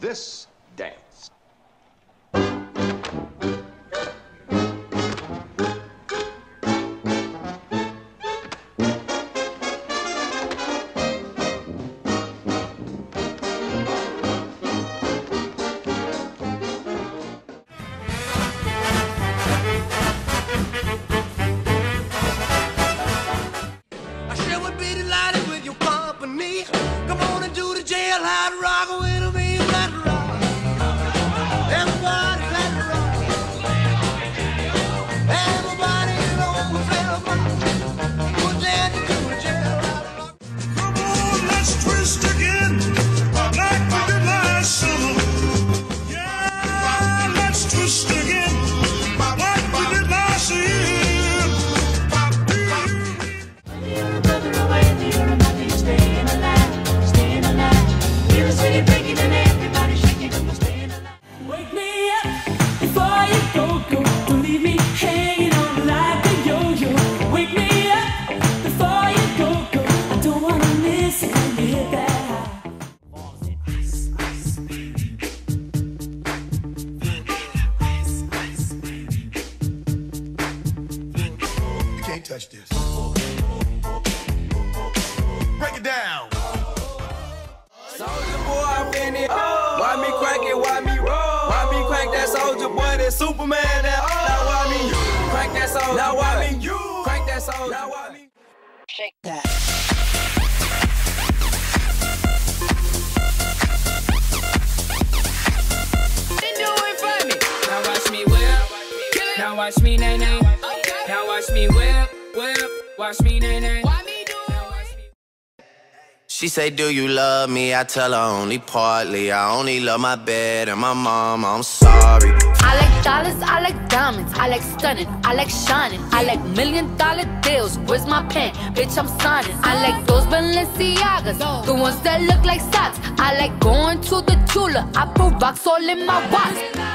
this dance. Come on and do the jailhouse rock with me, let it rock. Everybody let it rock. Everybody on the floor, put down to do the jailhouse rock. Come on, let's twist again, like we did last summer. Yeah, let's twist again, like we did last year. Wake me up before you go. Don't leave me hanging on like a yo-yo. Wake me up before you go. I don't wanna miss it when you hit that You can't touch this. Break it down. Soldier boy, I'm in it. Why me crank it? Why me roll? Why me crank that soldier boy? That Superman? That now why me you crank that soldier? Now why me you crank that soldier? Now why me shake that? Now watch me whip. Now watch me nay nay. Now watch me whip. Watch me nay nay. She say, do you love me? I tell her only partly. I only love my bed and my mom, I'm sorry. I like dollars, I like diamonds, I like stunning, I like shining, I like $1,000,000 deals. Where's my pen? Bitch, I'm signing. I like those Balenciagas, the ones that look like socks. I like going to the Tula, I put rocks all in my watch.